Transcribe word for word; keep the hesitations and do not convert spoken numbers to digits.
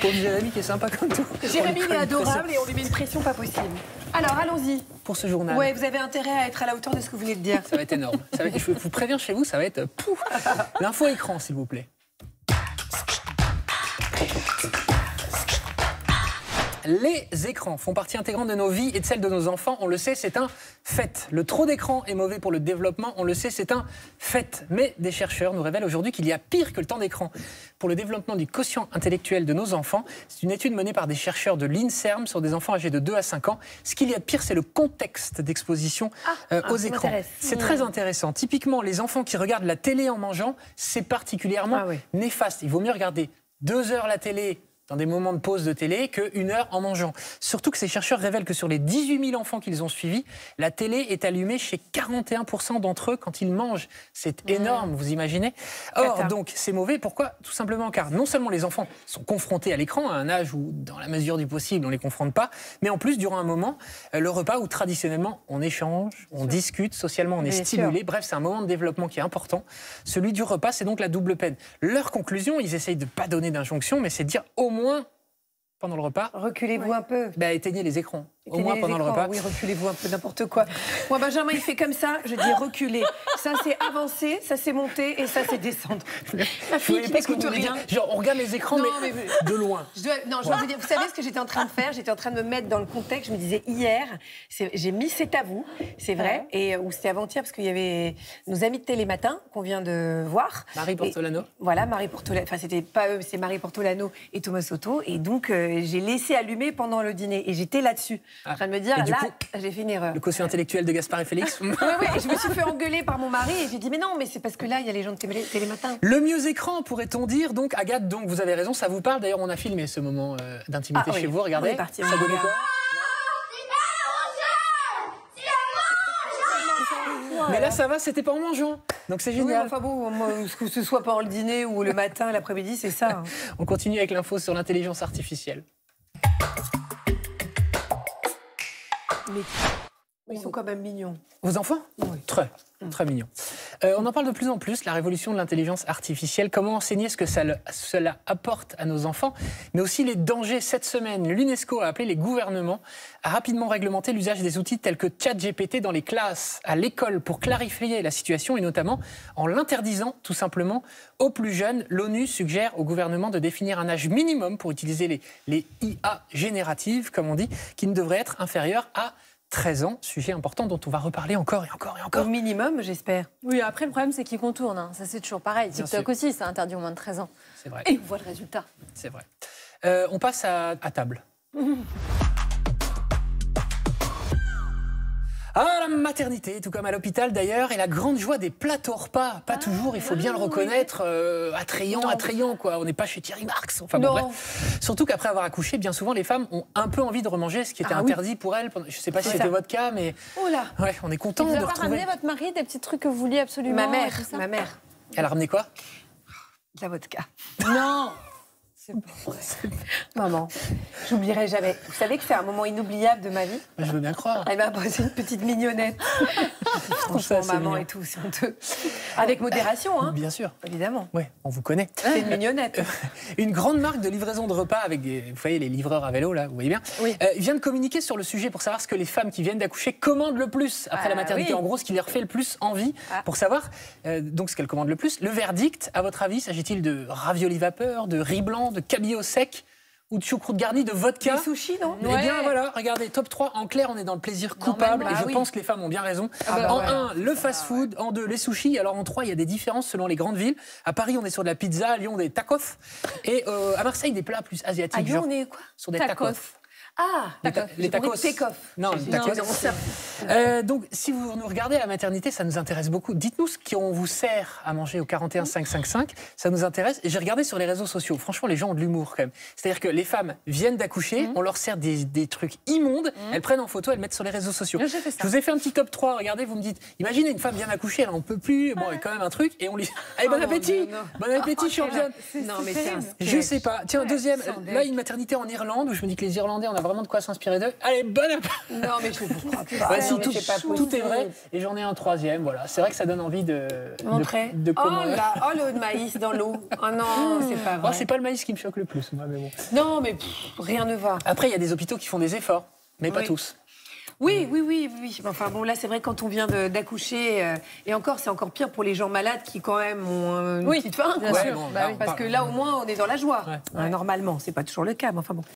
pauvre Jérémy qui est sympa comme tout. Jérémy il est adorable et on lui met une pression pas possible. Alors allons-y. Pour ce journal. Ouais, vous avez intérêt à être à la hauteur de ce que vous venez de dire. Ça va être énorme. Ça va être, je vous préviens, chez vous, ça va être pouf. L'info écran, s'il vous plaît. Les écrans font partie intégrante de nos vies et de celle de nos enfants. On le sait, c'est un fait. Le trop d'écran est mauvais pour le développement. On le sait, c'est un fait. Mais des chercheurs nous révèlent aujourd'hui qu'il y a pire que le temps d'écran pour le développement du quotient intellectuel de nos enfants. C'est une étude menée par des chercheurs de l'INSERM sur des enfants âgés de deux à cinq ans. Ce qu'il y a de pire, c'est le contexte d'exposition euh, ah, aux écrans. C'est très intéressant. Typiquement, les enfants qui regardent la télé en mangeant, c'est particulièrement ah, oui. néfaste. Il vaut mieux regarder deux heures la télé dans des moments de pause de télé qu'une heure en mangeant. Surtout que ces chercheurs révèlent que sur les dix-huit mille enfants qu'ils ont suivis, la télé est allumée chez quarante et un pour cent d'entre eux quand ils mangent. C'est énorme, mmh. vous imaginez? Or, Attends. donc, c'est mauvais. Pourquoi? Tout simplement car non seulement les enfants sont confrontés à l'écran, à un âge où, dans la mesure du possible, on ne les confronte pas, mais en plus, durant un moment, le repas où traditionnellement, on échange, on discute, socialement, on est Bien stimulé. Sûr. Bref, c'est un moment de développement qui est important. Celui du repas, c'est donc la double peine. Leur conclusion, ils essayent de ne pas donner d'injonction, mais c'est de dire au moins pendant le repas. Reculez-vous ouais. un peu. Bah, éteignez les écrans. Éteignez au moins pendant écrans. le repas. Oui, reculez-vous un peu, n'importe quoi. Moi, Benjamin, il fait comme ça, je dis reculer. Ça, c'est avancer, ça, c'est monter et ça, c'est descendre. La fille qui n'écoute rien. Genre, on regarde les écrans, non, mais, mais de loin. Je dois, non, je ouais. vous dire, vous savez ce que j'étais en train de faire? J'étais en train de me mettre dans le contexte. Je me disais, hier, j'ai mis C'est à vous, c'est vrai, ouais. et, ou c'était avant-hier, parce qu'il y avait nos amis de Télématin qu'on vient de voir. Marie Portolano. Et, voilà, Marie Portolano. Enfin, c'était pas eux, c'est Marie Portolano et Thomas Soto. Et donc, euh, j'ai laissé allumer pendant le dîner. Et j'étais là-dessus, ah. en train de me dire, là, j'ai fait une erreur. Le quotient intellectuel de Gaspard et Félix. Oui, oui, et je me suis fait engueuler par mon mari et j'ai dit, mais non, mais c'est parce que là, il y a les gens de télé, Télématin. Le mieux écran, pourrait-on dire. Donc, Agathe, donc, vous avez raison, ça vous parle. D'ailleurs, on a filmé ce moment euh, d'intimité ah, chez oui. vous. Regardez. On est parti. Ça donnait quoi? Mais là, ça va, c'était pas en mangeant. Donc c'est génial. Oui, enfin bon, moi, que ce soit pendant le dîner ou le matin, l'après-midi, c'est ça. Hein. On continue avec l'info sur l'intelligence artificielle. Mais ils sont quand même mignons. Vos enfants? Oui. Très, très mignons. Euh, on en parle de plus en plus, la révolution de l'intelligence artificielle. Comment enseigner ce que ça le, cela apporte à nos enfants, mais aussi les dangers. Cette semaine, l'UNESCO a appelé les gouvernements à rapidement réglementer l'usage des outils tels que ChatGPT dans les classes, à l'école, pour clarifier la situation et notamment en l'interdisant tout simplement aux plus jeunes. L'ONU suggère au gouvernement de définir un âge minimum pour utiliser les, les I A génératives, comme on dit, qui ne devrait être inférieur à treize ans, sujet important dont on va reparler encore et encore et encore. Au minimum, j'espère. Oui, après, le problème, c'est qu'ils contournent. Hein. Ça, c'est toujours pareil. Bien TikTok sûr. Aussi, ça interdit au moins de treize ans. C'est vrai. Et on voit le résultat. C'est vrai. Euh, on passe à, à table. À la maternité, tout comme à l'hôpital d'ailleurs, et la grande joie des plateaux repas. Pas ah, toujours, il faut bien ah, le reconnaître, oui. euh, attrayant, non. attrayant, quoi. On n'est pas chez Thierry Marx. Enfin, bon, bref. Surtout qu'après avoir accouché, bien souvent, les femmes ont un peu envie de remanger ce qui était ah, interdit oui. pour elles. Je ne sais pas si c'était votre cas, mais oh là. Ouais, on est content de retrouver. Vous avez ramené votre mari des petits trucs que vous vouliez absolument? Ma mère, ma mère. Elle a ramené quoi? De la vodka. Non. C'est pas vrai. Maman, j'oublierai jamais. Vous savez que c'est un moment inoubliable de ma vie. Je veux bien croire. Elle m'a posé une petite mignonnette. Franchement, ça, maman mignon. Et tout, c'est honteux. Avec modération, hein. Bien sûr. Évidemment. Oui, on vous connaît. C'est une mignonnette. Une grande marque de livraison de repas avec des, vous voyez, les livreurs à vélo, là, vous voyez bien, oui. euh, vient de communiquer sur le sujet pour savoir ce que les femmes qui viennent d'accoucher commandent le plus après ah, la maternité. Oui. En gros, ce qui leur fait le plus envie. Ah. Pour savoir euh, donc ce qu'elles commandent le plus. Le verdict, à votre avis, s'agit-il de raviolis vapeur, de riz blanc, de cabillaud sec ou de choucroute garnie, de vodka? Des sushis, non? Eh bien, ouais. voilà, regardez, top trois, en clair, on est dans le plaisir coupable, bah, et je oui. pense que les femmes ont bien raison. Ah bah, en ouais. un, le fast-food, en deux, les sushis. Alors en trois, il y a des différences selon les grandes villes. À Paris, on est sur de la pizza, à Lyon, des tacos. Et euh, à Marseille, des plats plus asiatiques. À Lyon, genre, on est quoi? Sur des tacos. tacos. Ah, les, ta les tacos. Non, les tacos. Euh, donc, si vous nous regardez à la maternité, ça nous intéresse beaucoup. Dites-nous ce qu'on vous sert à manger au quarante et un cinq cent cinquante-cinq. Ça nous intéresse. Et j'ai regardé sur les réseaux sociaux. Franchement, les gens ont de l'humour quand même. C'est-à-dire que les femmes viennent d'accoucher, mmh. on leur sert des, des trucs immondes, mmh. elles prennent en photo, elles mettent sur les réseaux sociaux. Je, fait ça. Je vous ai fait un petit top trois. Regardez, vous me dites, imaginez une femme vient d'accoucher, elle n'en peut plus. Bon, il y a quand même un truc. Et on lui. Allez, bon oh appétit non, non. Bon appétit, oh, championne. Non, mais c'est Je sais pas. Tiens, deuxième. Là, une maternité en Irlande où je me dis que les Irlandais, on a vraiment de quoi s'inspirer d'eux. Allez, bonne appétit. Non, mais je vous crois pas. Ouais, si, tout, c'est pas tout est vrai. Et j'en ai un troisième, voilà. C'est vrai que ça donne envie de... Montrer. De, de oh comment... là, oh le maïs dans l'eau. Oh non, c'est pas vrai. Oh, c'est pas le maïs qui me choque le plus, moi, mais bon. Non, mais pff, rien ne va. Après, il y a des hôpitaux qui font des efforts, mais oui. pas tous. Oui, oui, oui, oui. Enfin bon, là, c'est vrai quand on vient d'accoucher, euh, et encore, c'est encore pire pour les gens malades qui quand même ont euh, une oui, petite faim. bien quoi. sûr. Bon, Bah, là, oui, on parce parle- que là, au moins, on est dans la joie. Ouais. Euh, Normalement, c'est pas toujours le cas, mais enfin bon.